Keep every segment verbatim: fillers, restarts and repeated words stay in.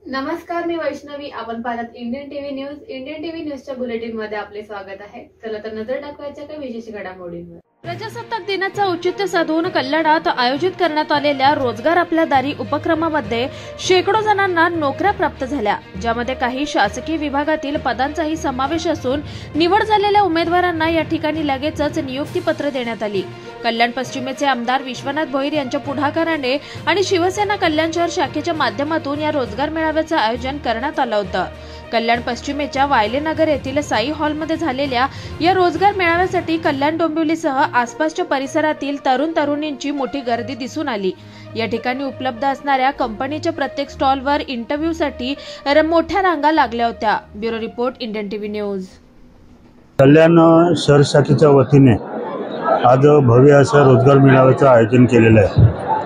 नमस्कार, मी वैष्णवी. आपण पाहत Indian TV news. Indian TV न्यूजच्या बुलेटिन मध्ये आपले स्वागत आहे. चला तर नजर टाकवायच्या काही विशेष घडामोडींवर. प्रजासत्ताक दिनाचा औचित्य साधून कल्याणात आयोजित करण्यात आलेल्या रोजगार आपल्या दारी उपक्रमामध्ये शेकडो जणांना नोकऱ्या प्राप्त झाल्या, ज्यामध्ये काही शासकीय विभागातील पदांचाही समावेश असून निवड झालेल्या उमेदवारांना या ठिकाणी लगेचच नियुक्तीपत्र देण्यात आली. कल्याण पश्चिमेचे आमदार विश्वनाथ भोईर यांच्या पुढाकाराने आणि शिवसेना कल्याण शहर शाखेच्या माध्यमातून या रोजगार मेळाव्याचे आयोजन करण्यात आलं होतं. कल्याण पश्चिमेच्या वायलेनगर येथील साई हॉलमध्ये झालेल्या या रोजगार मेळाव्यासाठी कल्याण डोंबिवलीसह आसपासच्या परिसरातील तरुण तरुणींची मोठी गर्दी दिसून आली. या ठिकाणी उपलब्ध असणाऱ्या कंपनीच्या प्रत्येक स्टॉलवर इंटरव्ह्यूसाठी मोठ्या रांगा लागल्या होत्या. Bureau report, Indian TV news. Kalyan शहर शाखेच्या वतीने आज भव्य अशा रोजगार मेळाव्याचं आयोजन केलेलं आहे.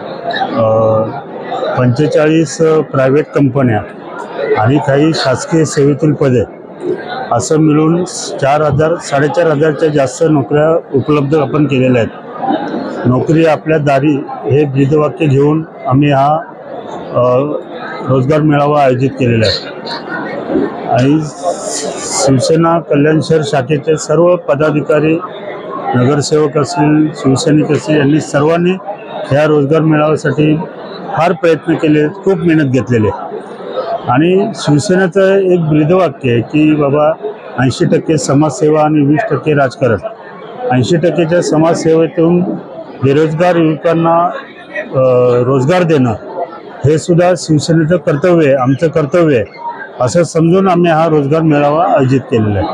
पंचेचाळीस प्रायव्हेट कंपन्या आणि काही शासकीय सेवेतील पदे असं मिळून चार हजार साडेचार हजारच्या जास्त नोकऱ्या उपलब्ध आपण केलेल्या आहेत. नोकरी आपल्या दारी हे ब्रीदवाक्य घेऊन आम्ही हा रोजगार मेळावा आयोजित केलेला आहे. आणि शिवसेना कल्याण शहर शाखेचे सर्व पदाधिकारी, नगरसेवक असतील, शिवसैनिक असतील, यांनी सर्वांनी ह्या रोजगार मेळाव्यासाठी फार प्रयत्न केले, खूप मेहनत घेतलेली आहे. आणि शिवसेनेचं एक ब्रीदवाक्य आहे की बाबा ऐंशी टक्के समाजसेवा आणि वीस टक्के राजकारण. ऐंशी टक्केच्या समाजसेवेतून बेरोजगार युवकांना रोजगार देणं हे सुद्धा शिवसेनेचं कर्तव्य आहे, आमचं कर्तव्य आहे, असं समजून आम्ही हा रोजगार मेळावा आयोजित केलेला आहे.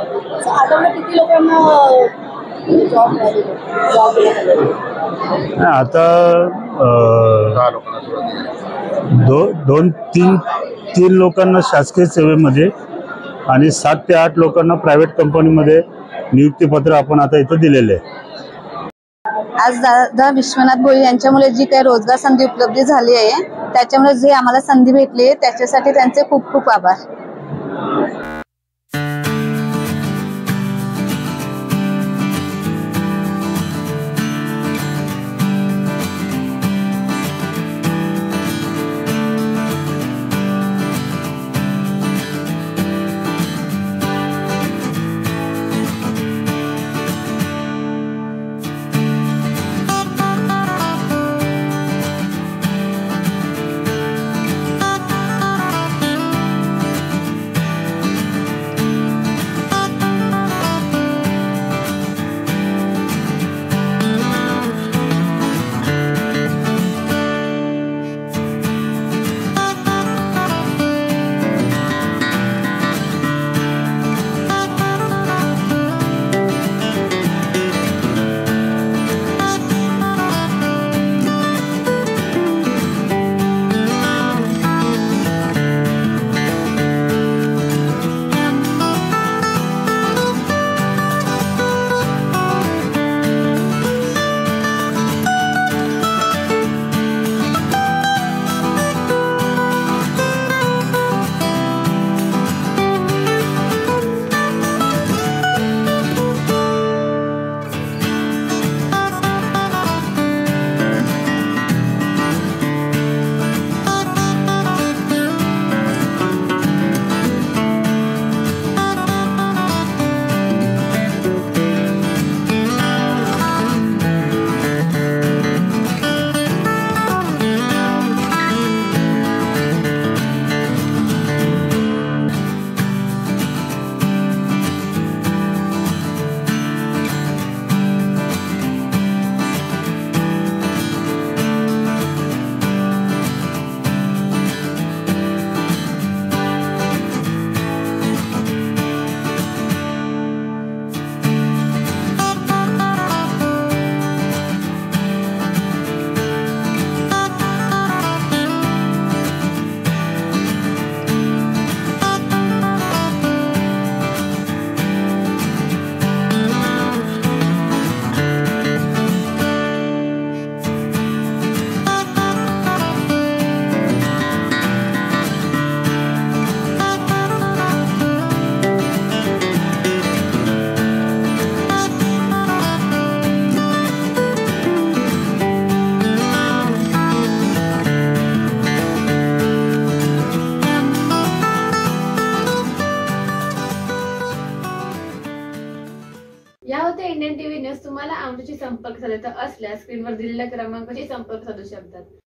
आता दो दोन तीन तीन लोकांना शासकीय सेवेमध्ये आणि सात ते आठ लोकांना प्रायव्हेट कंपनीमध्ये नियुक्तीपत्र आपण आता इथं दिलेले आहे. आज दादा विश्वनाथ भोईर यांच्यामुळे जी काही रोजगार संधी उपलब्ध झाली आहे, त्याच्यामुळे जे आम्हाला संधी भेटली त्याच्यासाठी त्यांचे खूप खूप आभार. या होत्या इंडियन टीव्ही न्यूज. तुम्हाला आमच्याशी संपर्क साधायचा असल्यास स्क्रीनवर दिलेल्या क्रमांकाशी संपर्क साधू शकतात.